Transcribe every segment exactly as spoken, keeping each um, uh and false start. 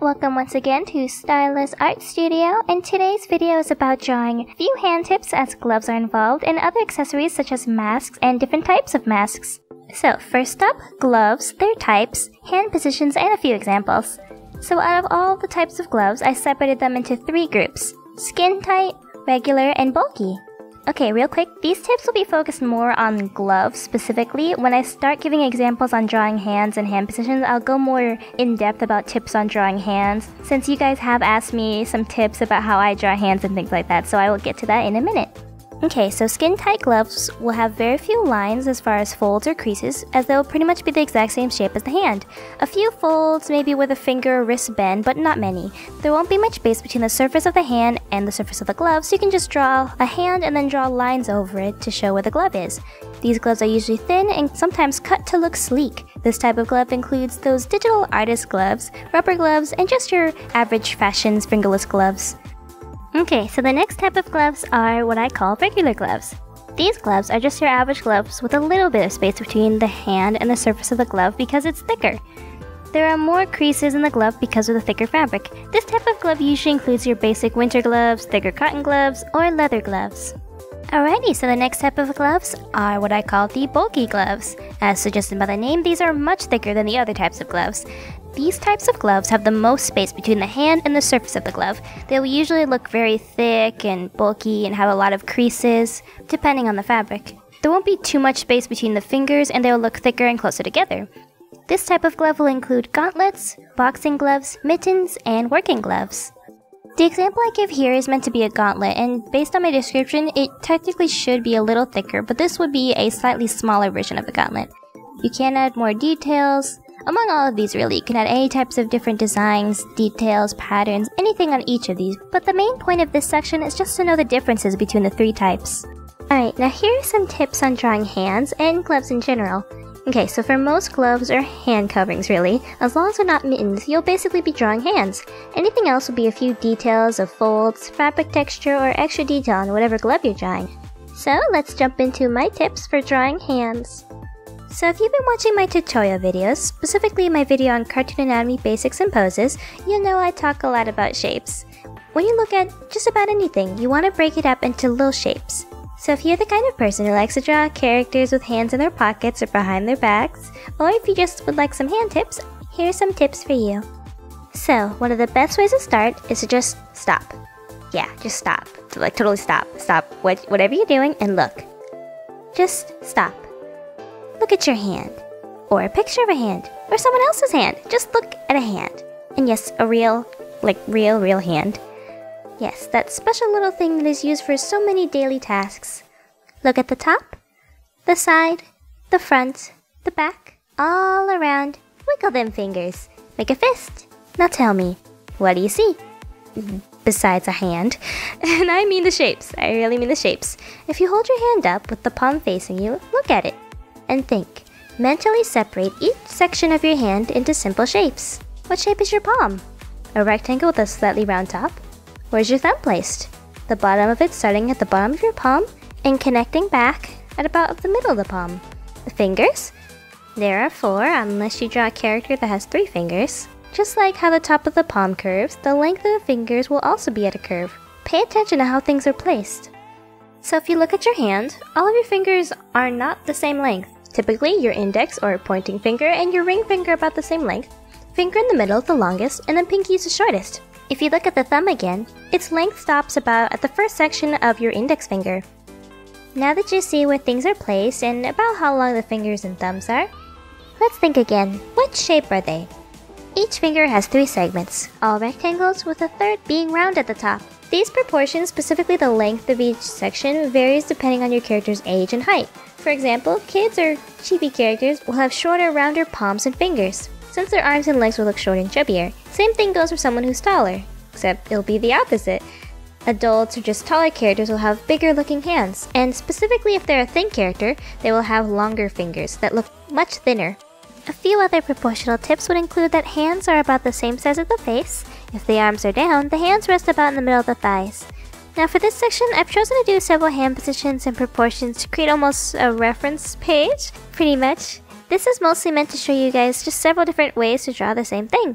Welcome once again to Starla's Art Studio, and today's video is about drawing a few hand tips as gloves are involved and other accessories such as masks and different types of masks. So first up, gloves, their types, hand positions, and a few examples. So out of all the types of gloves, I separated them into three groups: skin tight, regular, and bulky. Okay, real quick, these tips will be focused more on gloves specifically. When I start giving examples on drawing hands and hand positions, I'll go more in-depth about tips on drawing hands, since you guys have asked me some tips about how I draw hands and things like that, so I will get to that in a minute. Okay, so skin-tight gloves will have very few lines as far as folds or creases, as they will pretty much be the exact same shape as the hand. A few folds, maybe where the finger or wrist bend, but not many. There won't be much space between the surface of the hand and the surface of the glove, so you can just draw a hand and then draw lines over it to show where the glove is. These gloves are usually thin and sometimes cut to look sleek. This type of glove includes those digital artist gloves, rubber gloves, and just your average fashion fingerless gloves. Okay, so the next type of gloves are what I call regular gloves. These gloves are just your average gloves with a little bit of space between the hand and the surface of the glove because it's thicker. There are more creases in the glove because of the thicker fabric. This type of glove usually includes your basic winter gloves, thicker cotton gloves, or leather gloves. Alrighty, so the next type of gloves are what I call the bulky gloves. As suggested by the name, these are much thicker than the other types of gloves. These types of gloves have the most space between the hand and the surface of the glove. They will usually look very thick and bulky and have a lot of creases, depending on the fabric. There won't be too much space between the fingers and they will look thicker and closer together. This type of glove will include gauntlets, boxing gloves, mittens, and working gloves. The example I give here is meant to be a gauntlet, and based on my description, it technically should be a little thicker, but this would be a slightly smaller version of a gauntlet. You can add more details. Among all of these, really, you can add any types of different designs, details, patterns, anything on each of these, but the main point of this section is just to know the differences between the three types. Alright, now here are some tips on drawing hands and gloves in general. Okay, so for most gloves or hand coverings really, as long as they're not mittens, you'll basically be drawing hands. Anything else will be a few details of folds, fabric texture, or extra detail on whatever glove you're drawing. So let's jump into my tips for drawing hands. So if you've been watching my tutorial videos, specifically my video on cartoon anatomy basics and poses, you'll know I talk a lot about shapes. When you look at just about anything, you want to break it up into little shapes. So if you're the kind of person who likes to draw characters with hands in their pockets or behind their backs, or if you just would like some hand tips, here are some tips for you. So, one of the best ways to start is to just stop. Yeah, just stop. To like totally stop. Stop what, whatever you're doing and look. Just stop. Look at your hand. Or a picture of a hand. Or someone else's hand. Just look at a hand. And yes, a real, like real, real hand. Yes, that special little thing that is used for so many daily tasks. Look at the top, the side, the front, the back, all around. Wiggle them fingers. Make a fist. Now tell me, what do you see? Besides a hand. And I mean the shapes. I really mean the shapes. If you hold your hand up with the palm facing you, look at it. And think. Mentally separate each section of your hand into simple shapes. What shape is your palm? A rectangle with a slightly round top? Where's your thumb placed? The bottom of it starting at the bottom of your palm and connecting back at about the middle of the palm. The fingers? There are four unless you draw a character that has three fingers. Just like how the top of the palm curves, the length of the fingers will also be at a curve. Pay attention to how things are placed. So if you look at your hand, all of your fingers are not the same length. Typically, your index or pointing finger and your ring finger are about the same length. Finger in the middle is the longest, and then pinky is the shortest. If you look at the thumb again, its length stops about at the first section of your index finger. Now that you see where things are placed and about how long the fingers and thumbs are, let's think again. What shape are they? Each finger has three segments, all rectangles with a third being round at the top. These proportions, specifically the length of each section, varies depending on your character's age and height. For example, kids or chibi characters will have shorter, rounder palms and fingers, since their arms and legs will look shorter and chubbier. Same thing goes for someone who's taller, except it'll be the opposite. Adults or just taller characters will have bigger looking hands, and specifically if they're a thin character, they will have longer fingers that look much thinner. A few other proportional tips would include that hands are about the same size as the face. If the arms are down, the hands rest about in the middle of the thighs. Now for this section, I've chosen to do several hand positions and proportions to create almost a reference page, pretty much. This is mostly meant to show you guys just several different ways to draw the same thing.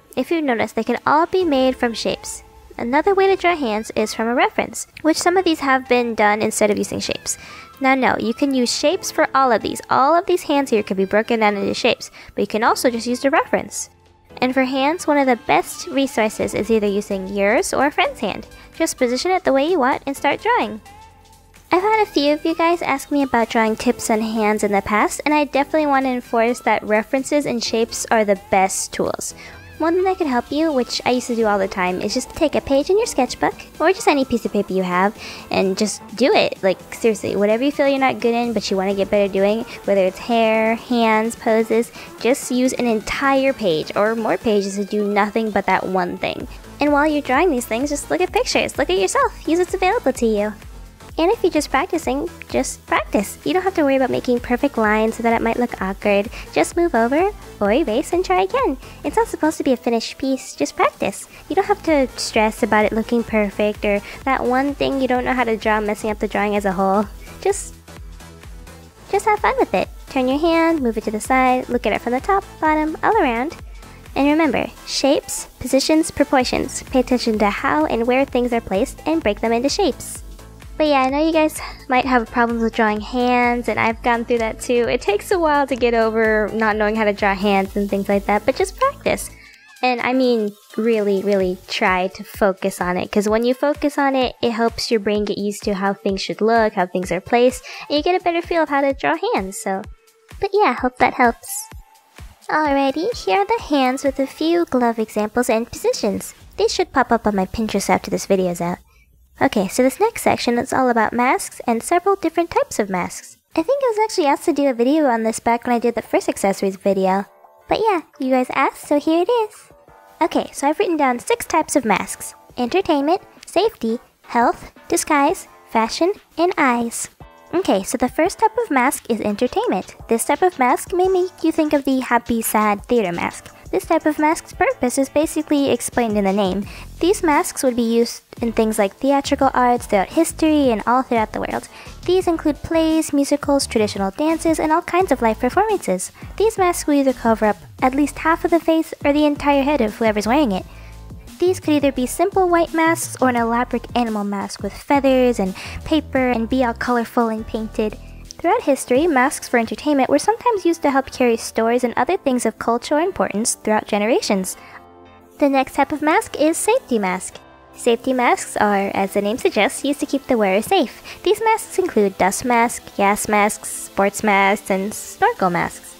if you've noticed, they can all be made from shapes. Another way to draw hands is from a reference, which some of these have been done instead of using shapes. Now no, you can use shapes for all of these. All of these hands here can be broken down into shapes, but you can also just use the reference. And for hands, one of the best resources is either using yours or a friend's hand. Just position it the way you want and start drawing. I've had a few of you guys ask me about drawing tips on hands in the past, and I definitely want to enforce that references and shapes are the best tools. One thing that could help you, which I used to do all the time, is just take a page in your sketchbook, or just any piece of paper you have, and just do it. Like, seriously, whatever you feel you're not good in, but you want to get better doing, whether it's hair, hands, poses, just use an entire page, or more pages to do nothing but that one thing. And while you're drawing these things, just look at pictures, look at yourself, use what's available to you. And if you're just practicing, just practice. You don't have to worry about making perfect lines so that it might look awkward. Just move over or erase and try again. It's not supposed to be a finished piece, just practice. You don't have to stress about it looking perfect or that one thing you don't know how to draw messing up the drawing as a whole. Just, just have fun with it. Turn your hand, move it to the side, look at it from the top, bottom, all around. And remember, shapes, positions, proportions. Pay attention to how and where things are placed and break them into shapes. But yeah, I know you guys might have problems with drawing hands, and I've gone through that too. It takes a while to get over not knowing how to draw hands and things like that, but just practice. And I mean, really, really try to focus on it, because when you focus on it, it helps your brain get used to how things should look, how things are placed, and you get a better feel of how to draw hands, so. But yeah, hope that helps. Alrighty, here are the hands with a few glove examples and positions. These should pop up on my Pinterest after this video is out. Okay, so this next section is all about masks and several different types of masks. I think I was actually asked to do a video on this back when I did the first accessories video. But yeah, you guys asked, so here it is. Okay, so I've written down six types of masks: entertainment, safety, health, disguise, fashion, and eyes. Okay, so the first type of mask is entertainment. This type of mask may make you think of the happy, sad theater mask. This type of mask's purpose is basically explained in the name. These masks would be used in things like theatrical arts throughout history and all throughout the world. These include plays, musicals, traditional dances, and all kinds of live performances. These masks will either cover up at least half of the face or the entire head of whoever's wearing it. These could either be simple white masks or an elaborate animal mask with feathers and paper and be all colorful and painted. Throughout history, masks for entertainment were sometimes used to help carry stories and other things of cultural importance throughout generations. The next type of mask is safety mask. Safety masks are, as the name suggests, used to keep the wearer safe. These masks include dust masks, gas masks, sports masks, and snorkel masks.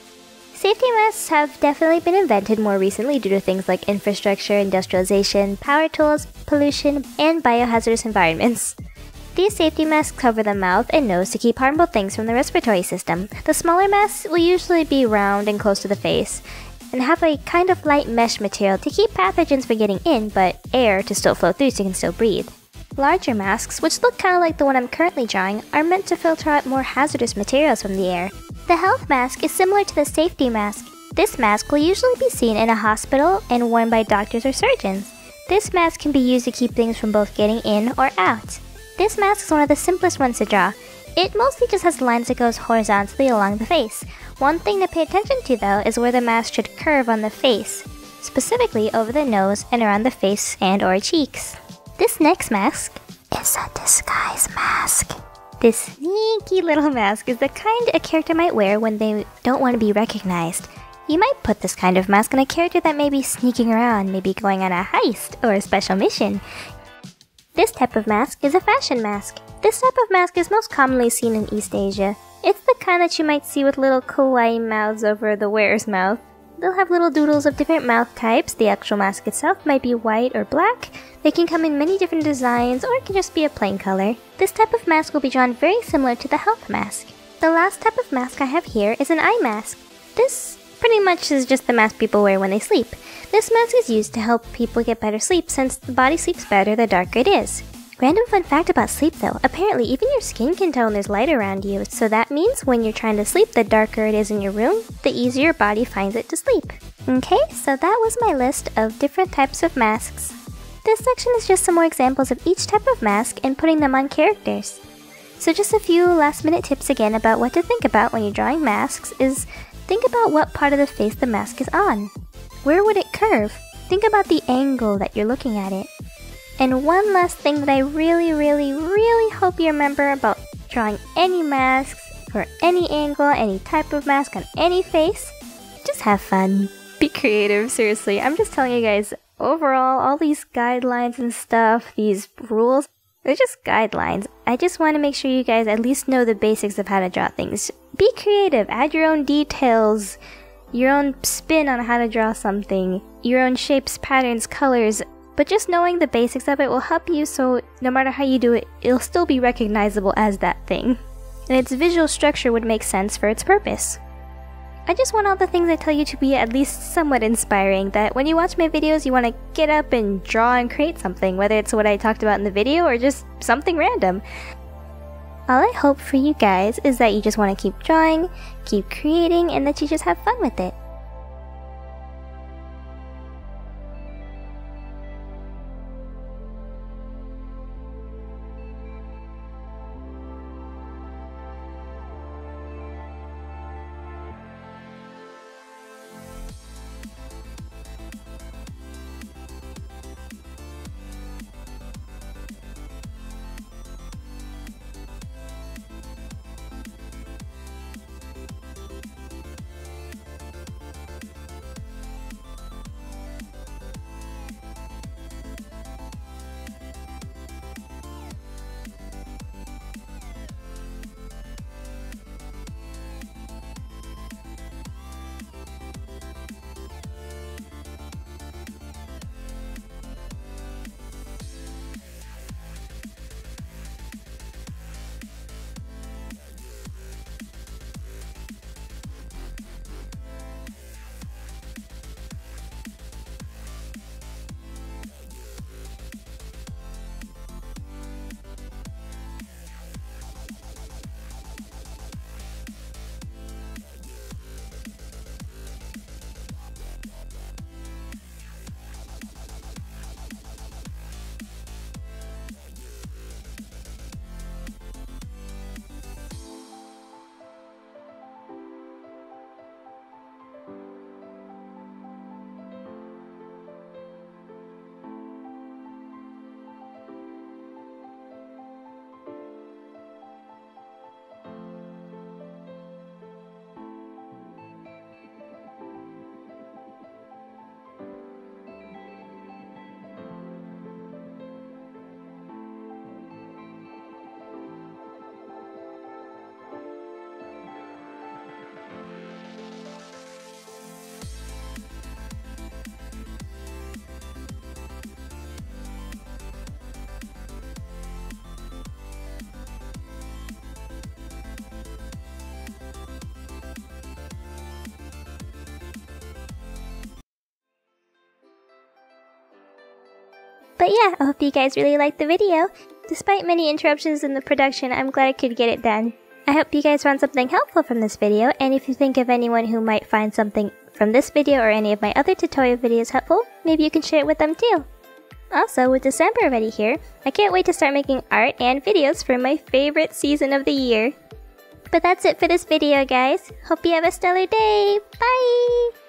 Safety masks have definitely been invented more recently due to things like infrastructure, industrialization, power tools, pollution, and biohazardous environments. These safety masks cover the mouth and nose to keep harmful things from the respiratory system. The smaller masks will usually be round and close to the face, and have a kind of light mesh material to keep pathogens from getting in, but air to still flow through so you can still breathe. Larger masks, which look kind of like the one I'm currently drawing, are meant to filter out more hazardous materials from the air. The health mask is similar to the safety mask. This mask will usually be seen in a hospital and worn by doctors or surgeons. This mask can be used to keep things from both getting in or out. This mask is one of the simplest ones to draw. It mostly just has lines that goes horizontally along the face. One thing to pay attention to though is where the mask should curve on the face, specifically over the nose and around the face and or cheeks. This next mask is a disguise mask. This sneaky little mask is the kind a character might wear when they don't want to be recognized. You might put this kind of mask on a character that may be sneaking around, maybe going on a heist or a special mission. This type of mask is a fashion mask. This type of mask is most commonly seen in East Asia. It's the kind that you might see with little kawaii mouths over the wearer's mouth. They'll have little doodles of different mouth types. The actual mask itself might be white or black. They can come in many different designs, or it can just be a plain color. This type of mask will be drawn very similar to the health mask. The last type of mask I have here is an eye mask. This pretty much is just the mask people wear when they sleep. This mask is used to help people get better sleep since the body sleeps better the darker it is. Random fun fact about sleep though, apparently even your skin can tell when there's light around you, so that means when you're trying to sleep, the darker it is in your room, the easier your body finds it to sleep. Okay, so that was my list of different types of masks. This section is just some more examples of each type of mask and putting them on characters. So just a few last minute tips again about what to think about when you're drawing masks is think about what part of the face the mask is on. Where would it curve? think about the angle that you're looking at it. And one last thing that I really, really, really hope you remember about drawing any masks, for any angle, any type of mask on any face, just have fun. Be creative, seriously. I'm just telling you guys, overall, all these guidelines and stuff, these rules, they're just guidelines. I just want to make sure you guys at least know the basics of how to draw things. Be creative, add your own details, your own spin on how to draw something, your own shapes, patterns, colors, but just knowing the basics of it will help you so no matter how you do it, it'll still be recognizable as that thing. And its visual structure would make sense for its purpose. I just want all the things I tell you to be at least somewhat inspiring, that when you watch my videos you want to get up and draw and create something, whether it's what I talked about in the video or just something random. All I hope for you guys is that you just want to keep drawing, keep creating, and that you just have fun with it. But yeah, I hope you guys really liked the video. Despite many interruptions in the production, I'm glad I could get it done. I hope you guys found something helpful from this video, and if you think of anyone who might find something from this video or any of my other tutorial videos helpful, maybe you can share it with them too. Also, with December already here, I can't wait to start making art and videos for my favorite season of the year. But that's it for this video, guys. Hope you have a stellar day. Bye!